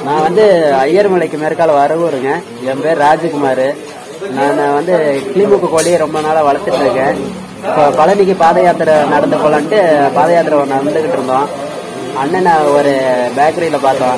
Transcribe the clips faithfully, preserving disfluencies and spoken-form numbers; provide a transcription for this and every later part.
நான் வந்து ஐயர்மலைக்கு மேற்கால வரவூருங்க. என் பேர் ராஜகுமார். நான் வந்து கிளிமுக்கு கோழியை ரொம்ப நாளா வளர்த்துட்டு இருக்கேன். இப்போ பழனிக்கு பாத யாத்திரை நடந்து போலான்ட்டு பாத யாத்திரை ஒன்று நடந்துகிட்டு இருந்தோம். அண்ணனை ஒரு பேக்கரியில பார்த்தோம்.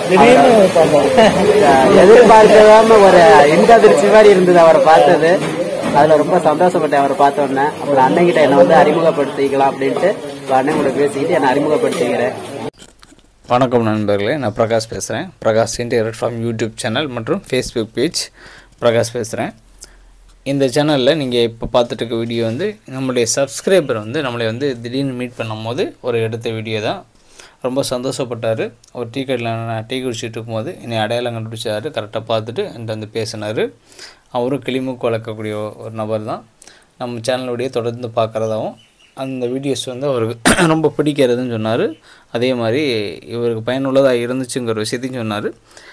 எதிர்பார்க்காம ஒரு இன்கதிர்ச்சி மாதிரி இருந்தது அவரை பார்த்தது. அதுல ரொம்ப சந்தோஷப்பட்டேன் அவரை பார்த்த உடனே. அப்புறம் அண்ணன் கிட்ட என்ன வந்து அறிமுகப்படுத்திக்கலாம் அப்படின்ட்டு அண்ணன் கூட பேசிக்கிட்டு என்னை அறிமுகப்படுத்திக்கிறேன். வணக்கம் நண்பர்களே, நான் பிரகாஷ் பேசுகிறேன். Prakash integrate farm YouTube channel மற்றும் ஃபேஸ்புக் பேஜ் பிரகாஷ் பேசுகிறேன். இந்த சேனலில் நீங்கள் இப்போ பார்த்துட்டு இருக்க வீடியோ வந்து நம்மளுடைய சப்ஸ்கிரைபர் வந்து நம்மளை வந்து திடீர்னு மீட் பண்ணும் போது ஒரு எடுத்த வீடியோ தான். ரொம்ப சந்தோஷப்பட்டார். ஒரு டீ கடையில் நான் டீ குடிச்சிட்டு இருக்கும்போது என்னை அடையாளம் கண்டுபிடிச்சார். கரெக்டாக பார்த்துட்டு என்கிட்ட வந்து பேசினார். அவரும் கிளிமுக்கு வளர்க்கக்கூடிய ஒரு நபர் தான். நம்ம சேனலுடைய தொடர்ந்து பார்க்குறதாகவும் அந்த வீடியோஸ் வந்து அவருக்கு ரொம்ப பிடிக்கிறதுன்னு சொன்னார். அதே மாதிரி இவருக்கு பயனுள்ளதாக இருந்துச்சுங்கிற விஷயத்தையும் சொன்னார்.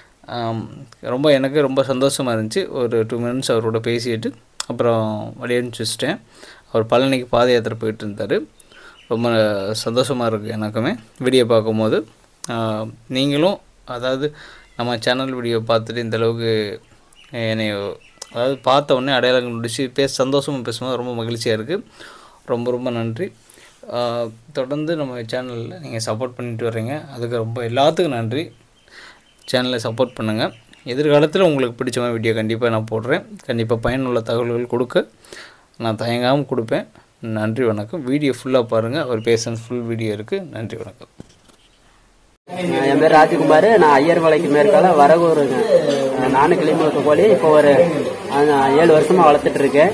ரொம்ப எனக்கு ரொம்ப சந்தோஷமாக இருந்துச்சு. ஒரு டூ மினிட்ஸ் அவரோட பேசிட்டு அப்புறம் வழி அனுப்பிச்சிட்டேன். அவர் பழனிக்கு பாத யாத்திரை போயிட்டு இருந்தார். ரொம்ப சந்தோஷமாக இருக்குது எனக்குமே வீடியோ பார்க்கும்போது. நீங்களும் அதாவது நம்ம சேனல் வீடியோ பார்த்துட்டு இந்தளவுக்கு என்னை அதாவது பார்த்த உடனே அடையாளம் முடிச்சு பேச சந்தோஷமாக பேசும்போது ரொம்ப மகிழ்ச்சியாக இருக்குது. ரொம்ப ரொம்ப நன்றி. தொடர்ந்து நம்ம சேனலில் நீங்கள் சப்போர்ட் பண்ணிட்டு வர்றீங்க, அதுக்கு ரொம்ப எல்லாத்துக்கும் நன்றி. சேனலை சப்போர்ட் பண்ணுங்கள். எதிர்காலத்தில் உங்களுக்கு பிடிச்ச மாதிரி வீடியோ கண்டிப்பாக நான் போடுறேன். கண்டிப்பாக பயனுள்ள தகவல்கள் கொடுக்க நான் தயங்காமல் கொடுப்பேன். நன்றி, வணக்கம். வீடியோ ஃபுல்லாக பாருங்கள். ஒரு பேசன்ஸ் ஃபுல் வீடியோ இருக்குது. நன்றி, வணக்கம். என் பேர் ராஜகுமார். நான் ஐயர்மலைக்கு மேற்கால வரவூருங்க. நானும் கிளிமுக்கு கோழி இப்போ ஒரு ஏழு வருஷமாக வளர்த்துட்டு இருக்கேன்.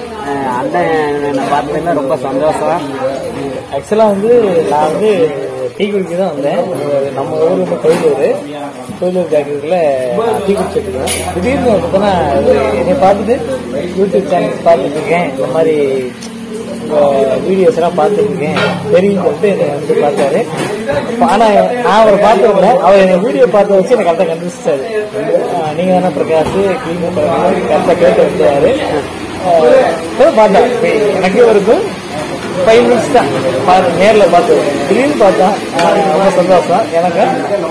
அண்ணன் பார்த்ததுல ரொம்ப சந்தோஷம். ஆக்சுவலாக வந்து நான் வந்து டீ குடிக்க தான் வந்தேன். நம்ம ஊர் வந்து கோயிலூர் கோயிலூர் பேக்கரியில் டீ குடிச்சிட்டு இருக்கேன். திடீர்னு பார்த்தோன்னா என்னை பார்த்துட்டு யூடியூப் சேனல்ஸ் பார்த்துட்டு இருக்கேன், இந்த மாதிரி வீடியோஸ் எல்லாம் பார்த்துருக்கேன் தெரியும் சொல்லிட்டு என்னை வந்து பார்த்தாரு. ஆனால் நான் அவரை பார்த்தவங்க அவர் என்னை வீடியோ பார்த்து வச்சு என்னை கரெக்டாக கண்டுபிடிச்சாரு. நீங்கள் தானே பிரகாஷ் கிளீன் கரெக்டாக கேட்டு வந்தாரு. பார்த்தா எனக்கே ஒரு ஃபைவ் மினிட்ஸ் தான் பார்த்து நேரில் பார்த்து திடீர்னு பார்த்தா ரொம்ப சந்தோஷம் எனக்கு.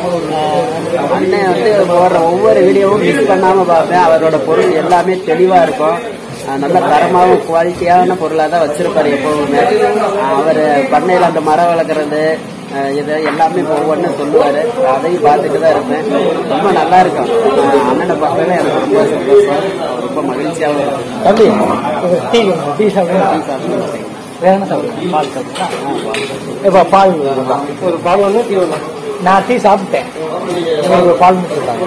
அண்ணன் வந்து போடுற ஒவ்வொரு வீடியோவும் மிஸ் பண்ணாம பார்ப்பேன். அவரோட பொருள் எல்லாமே தெளிவா இருக்கும். நல்ல தரமாகவும் குவாலிட்டியான பொருளாக தான் வச்சிருப்பாரு எப்பவுமே. அவர் பண்ணையில் அந்த மரம் வளர்க்குறது இது எல்லாமே ஒவ்வொன்றும் சொல்லுவார். அதையும் பார்த்துட்டு தான் இருப்பேன். ரொம்ப நல்லா இருக்கும். அண்ணனை பார்க்கவே எனக்கு ரொம்ப சந்தோஷம், ரொம்ப மகிழ்ச்சியாகவும் இருக்கும். தம்பி டீ டீ சாப்பிடுங்க. வேற என்ன சாப்பிடுங்க? பால் சாப்பிட்டா இப்போ பால் ஒரு பால் ஒன்று டீ ஒன்று. நான் டீ சாப்பிட்டேன். ஒரு பால் முடிச்சுட்டாங்க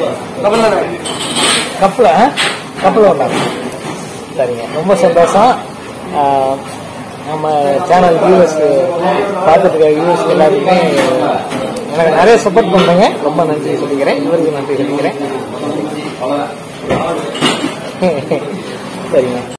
கப்பில் கப்பில் வந்தாங்க. சரிங்க, ரொம்ப சந்தோஷம். நம்ம சேனல் வியூவர்ஸ் பார்த்துட்டு இருக்க வியூவர்ஸ் எல்லாருக்குமே எனக்கு நிறைய சப்போர்ட் பண்ணுங்க. ரொம்ப நன்றி சொல்லிக்கிறேன். இவருக்கு நன்றி சொல்லிக்கிறேன். சரிங்க.